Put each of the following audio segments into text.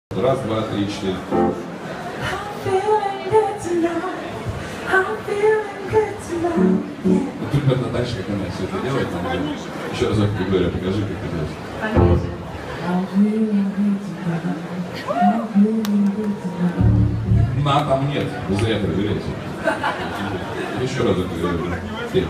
Раз, два, три, четыре. Примерно так же, как она все это делает. Еще разок, Григория, покажи, как ты делаешь. На, там нет, вы зря проверяете. Еще разок, Григория.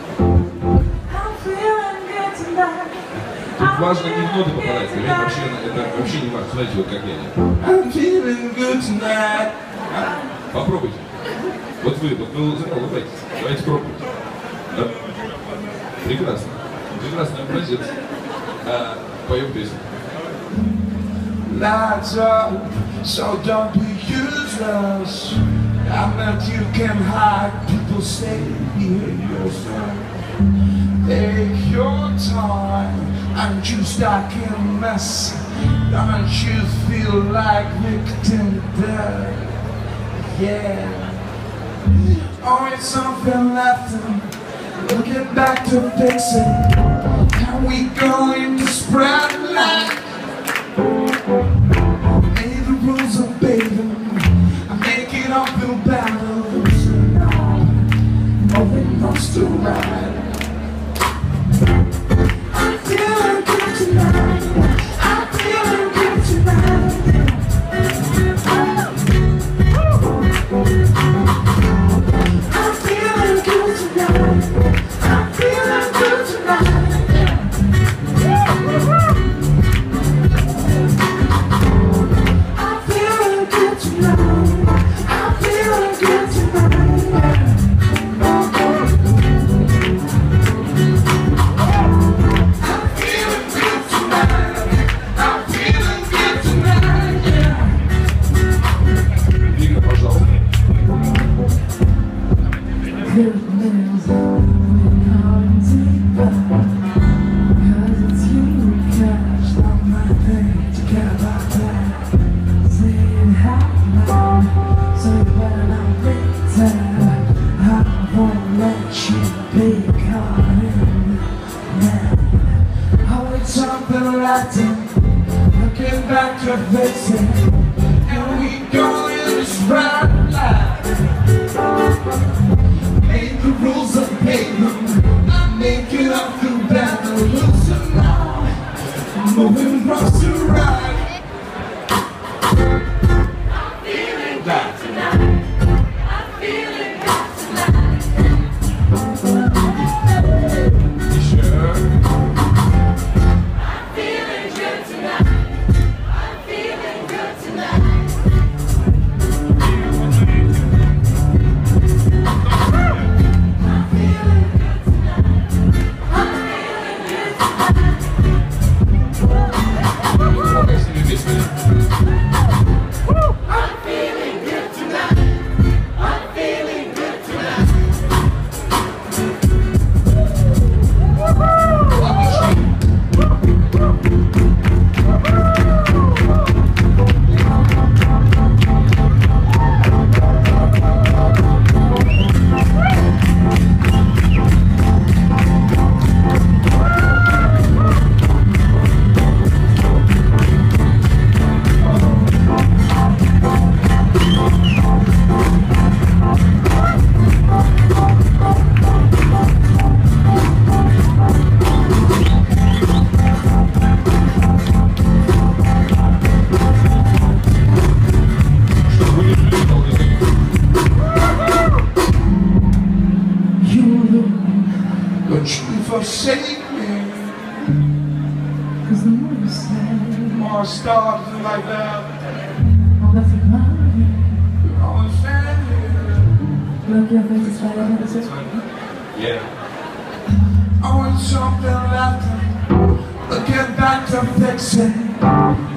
Тут важно не в ноты попадать, это вообще не важно. Смотрите, вот как я. I'm feeling good tonight. Попробуйте. Вот вы улыбайтесь. Давайте пробуйте. Да? Прекрасно. Прекрасный образец. Поем песню. Lights up, so don't be useless. I bet you can hide. People say you're yourself. Take your time. Aren't you stuck in a mess? Don't you feel like victim dead? Yeah. Always something left and looking back to fix it. How we going to spread light? Made the rules of bathing. I make it up in battles. Moving us to ride. I'm feeling good tonight. I'm feeling good tonight. I'm feeling good tonight. I'm feeling good tonight. I'm feeling good tonight. I'm feeling good tonight. Looking back to fix it, and we go in this right life. Made the rules of pavement, I make it up through battle. Losing now, moving across the ride. I'm feeling good tonight. I'm feeling good tonight. You sure? Forsake me, 'cause the more you say, more stars like that. I'll never mind you. You're always standing. Look, your face is right ahead of you. Yeah. I want something left. Looking back to fix it.